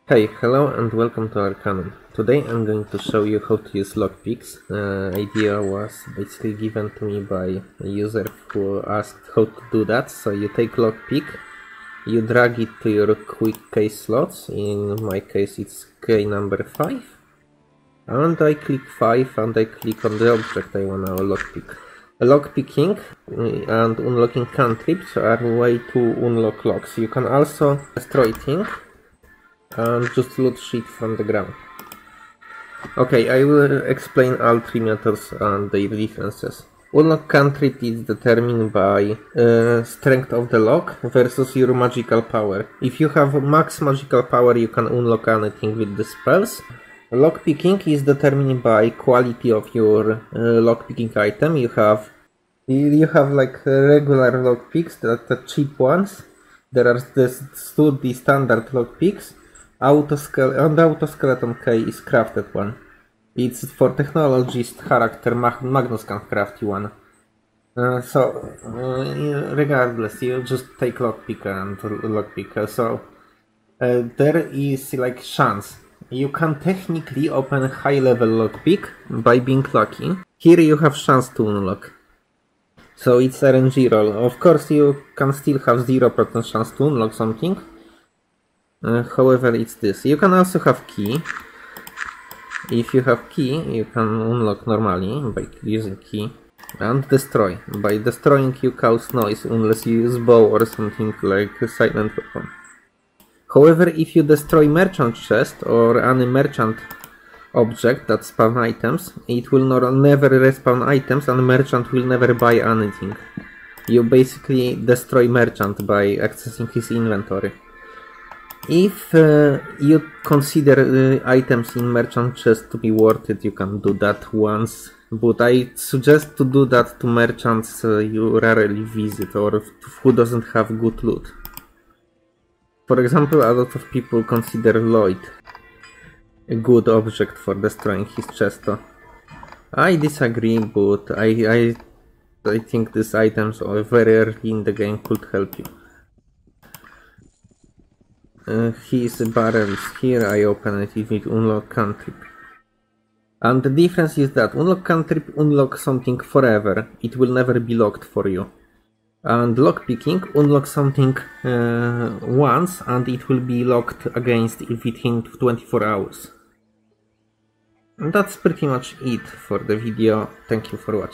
Hey, hello and welcome to Arcanum. Today I'm going to show you how to use lockpicks. Idea was basically given to me by a user who asked how to do that. So you take lockpick, you drag it to your quick case slots. In my case it's key number 5. And I click 5 and I click on the object I wanna lockpick. Lockpicking and unlocking cantrips are way to unlock locks. You can also destroy things and just loot shit from the ground. Okay, I will explain all three methods and their differences. Unlock cantrip is determined by strength of the lock versus your magical power. If you have max magical power, you can unlock anything with the spells. Lockpicking is determined by quality of your lockpicking item. You have like regular lockpicks, that are cheap ones. There are the standard lockpicks. And the autoskeleton key is crafted one. It's for technologist character, Magnus can craft you one. Regardless, you just take lockpick and lockpick. There is like chance. You can technically open a high level lockpick by being lucky. Here you have chance to unlock. So it's RNG roll. Of course you can still have 0% chance to unlock something. However, it's this. You can also have key. If you have key, you can unlock normally by using key. And destroy. By destroying you cause noise unless you use bow or something like a silent weapon. However, if you destroy merchant chest or any merchant object that spawn items, it will never respawn items and merchant will never buy anything. You basically destroy merchant by accessing his inventory. If you consider items in merchant chest to be worth it, you can do that once, but I suggest to do that to merchants you rarely visit or who doesn't have good loot. For example, a lot of people consider Lloyd a good object for destroying his chest. I disagree, but I think these items are very early in the game could help you. His barrel is here, I open it with unlock cantrip. And the difference is that unlock cantrip unlocks something forever, it will never be locked for you. And lockpicking unlocks something once and it will be locked against within 24 hours. And that's pretty much it for the video, thank you for watching.